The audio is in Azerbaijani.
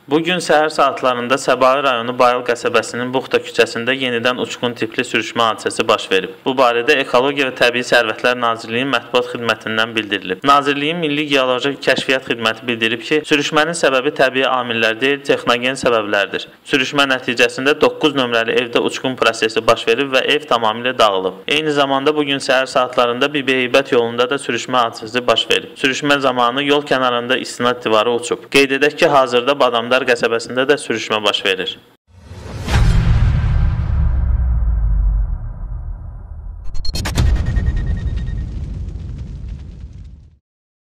Bugün səhər saatlarında Səbail rayonu Bayıl qəsəbəsinin Buxta küçəsində yenidən uçqun tipli sürüşmə hadisəsi baş verib. Bu barədə Ekologiya və Təbii Sərvətlər Nazirliyinin mətbuat xidmətindən bildirilib. Nazirliyin Milli Geoloji Kəşfiyyat Xidməti bildirib ki, sürüşmənin səbəbi təbii amillər deyil, texnogen səbəblərdir. Sürüşmə nəticəsində 9 nömrəli evdə uçqun prosesi baş verib və ev tamamilə dağılıb. Eyni zamanda bugün səhər saatlarında Bibiheybət yolunda da sürüşmə hadisəsi baş verib. Sürüşmə zamanı yol kənarında istinad divarı uçub. Qeyd edək ki, hazırda Badamdar qəsəbəsində də sürüşmə baş verir.